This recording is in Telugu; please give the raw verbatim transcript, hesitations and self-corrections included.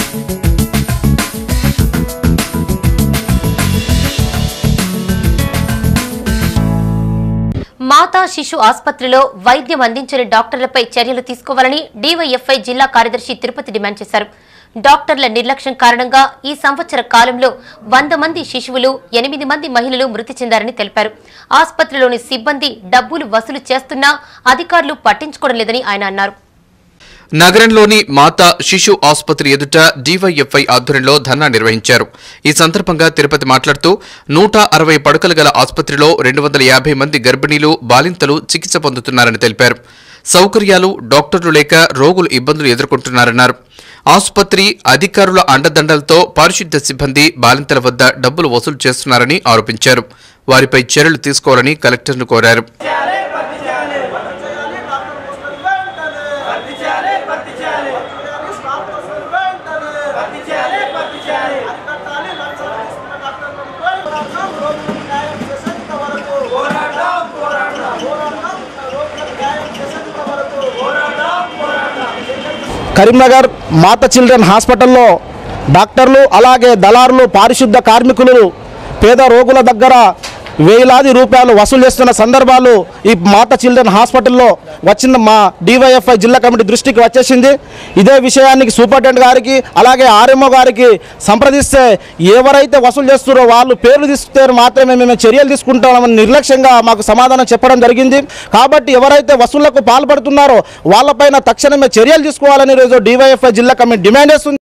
మాతా శిశు ఆసుపత్రిలో వైద్యం అందించని డాక్టర్లపై చర్యలు తీసుకోవాలని డీవైఎఫ్ఐ జిల్లా కార్యదర్శి తిరుపతి డిమాండ్ చేశారు. డాక్టర్ల నిర్లక్ష్యం కారణంగా ఈ సంవత్సర కాలంలో వంద మంది శిశువులు ఎనిమిది మంది మహిళలు మృతి చెందారని తెలిపారు. ఆసుపత్రిలోని సిబ్బంది డబ్బులు వసూలు చేస్తున్నా అధికారులు పట్టించుకోవడం లేదని ఆయన అన్నారు. నగరంలోని మాతా శిశు ఆసుపత్రి ఎదుట డీవైఎఫ్ఐ ఆధ్వర్యంలో ధర్నా నిర్వహించారు. ఈ సందర్భంగా తిరుపతి మాట్లాడుతూ నూట అరవై పడకలు గల ఆసుపత్రిలో రెండు వందల యాభై మంది గర్భిణీలు బాలింతలు చికిత్స పొందుతున్నారని తెలిపారు. సౌకర్యాలు డాక్టర్లు లేక రోగులు ఇబ్బందులు ఎదుర్కొంటున్నారన్నారు. ఆసుపత్రి అధికారుల అండదండలతో పారిశుద్ధ్య సిబ్బంది బాలింతల వద్ద డబ్బులు వసూలు చేస్తున్నారని ఆరోపించారు. వారిపై చర్యలు తీసుకోవాలని కలెక్టర్ను కోరారు. కరీంనగర్ మాతా చిల్డ్రన్ హాస్పిటల్లో డాక్టర్లు అలాగే దళారులు పారిశుద్ధ కార్మికులు పేద రోగుల దగ్గర వేలాది రూపాయలు వసూలు చేస్తున్న సందర్భాలు ఈ మాతా చిల్డ్రన్ హాస్పిటల్లో వచ్చిన మా డీవైఎఫ్ఐ జిల్లా కమిటీ దృష్టికి వచ్చేసింది. ఇదే విషయానికి సూపరింటెండెంట్ గారికి అలాగే ఆర్ఎంఓ గారికి సంప్రదిస్తే ఎవరైతే వసూలు చేస్తున్నారో వాళ్ళు పేర్లు తీసుకుంటే మాత్రమే మేము చర్యలు తీసుకుంటామని నిర్లక్ష్యంగా మాకు సమాధానం చెప్పడం జరిగింది. కాబట్టి ఎవరైతే వసూళ్లకు పాల్పడుతున్నారో వాళ్ళపైన తక్షణమే చర్యలు తీసుకోవాలని ఈరోజు డీవైఎఫ్ఐ జిల్లా కమిటీ డిమాండ్ చేస్తుంది.